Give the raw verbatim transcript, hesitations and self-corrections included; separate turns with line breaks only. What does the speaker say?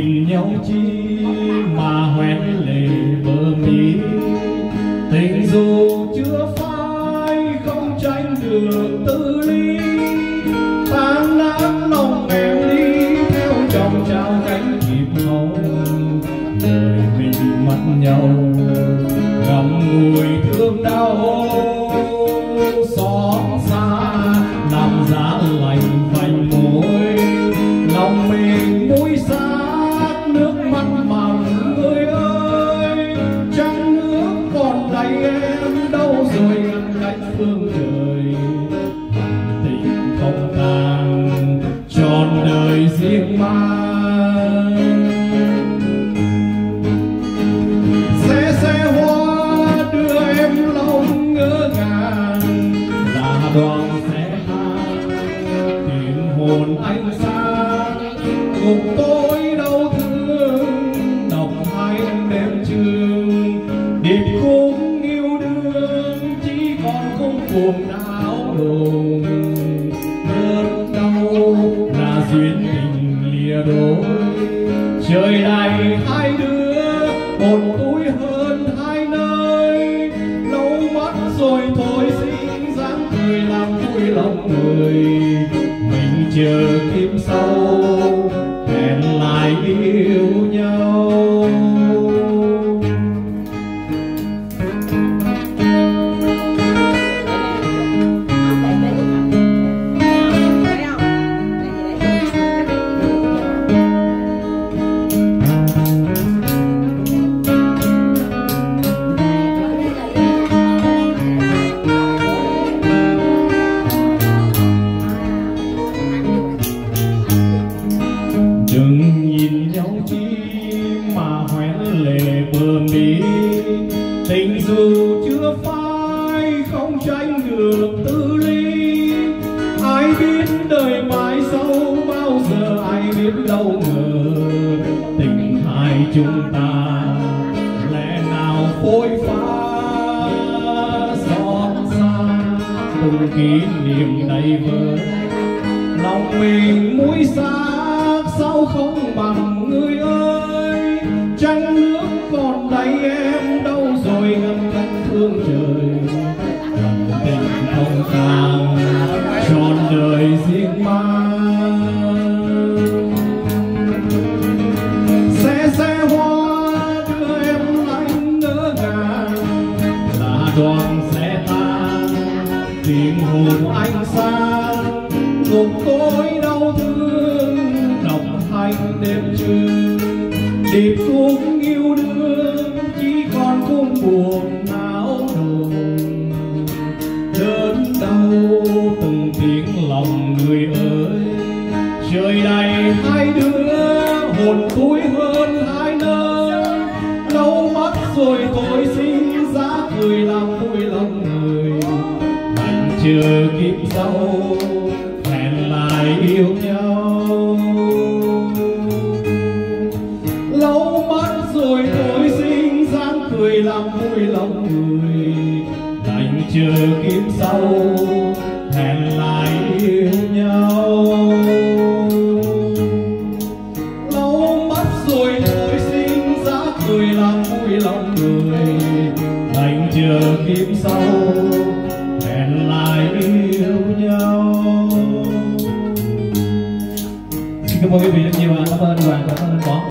nhìn nhau chi mà hoen lệ bờ mi. Tình dù chưa phai không tránh được tư ly, tan nát lòng em đi theo dòng trao cánh kịp hồng. Đời mình mất nhau ngậm ngùi thương đau, xót xa làm giá lạnh vành môi. Lòng mình mũi xác nước mắt mặn người ơi, trăng nước còn đây em đâu rồi ngăn cách phương trời. Tình không tàn trọn đời riêng mang, xe xe hoa đưa em lòng ngỡ ngàng, là đoàn xe hàng tìm hồn anh sang. Cùng tôi đau thương đọc hai đêm trường, điệp khúc yêu đương chỉ còn khung cuồng não đồn. Cơn đau là duyên tình lìa đôi, trời đầy hai đứa một túi hơn hai nơi. Lâu mắt rồi thôi xin dáng cười làm vui lòng người, mình chờ kiếp sau hẹn lại yêu nhau. Đừng nhìn nhau chi mà hoen lệ bờ mi. Tình dù chưa phai không tránh được tư ly, ai biết đời mai sau bao giờ ai biết đâu ngờ. Tình hai chúng ta lẽ nào phôi pha, xót xa từng kỷ niệm đầy vơi. Lòng mình mũi xác sao không bằng người ơi, trăng nước còn đây em đâu rồi ngăn cách thương trời. Tình không tàn trọn đời riêng mang, xe xe hoa đưa em lạnh ngỡ ngàng, là đoàn xe tan tìm hồn anh sang. Cùng tôi đau thương đọc hai đêm trường, điệp khúc yêu đương chỉ còn khung buồn não đồn. Đớn đau từng tiếng lòng người ơi, trời đầy hai đứa hồn túi hơn hai nơi. Lâu mắt rồi tôi xin giá cười làm vui lòng người, anh chờ kiếp sau hẹn lại yêu nhau. Lâu mắt rồi tôi xin dáng cười làm vui lòng người, đành chờ kiếp sau hẹn lại yêu nhau. Lâu mắt rồi tôi xin dáng cười làm vui lòng người, đành chờ kiếp sau hẹn lại yêu nhau. Xin cảm ơn quý vị rất nhiều, cảm ơn đoàn.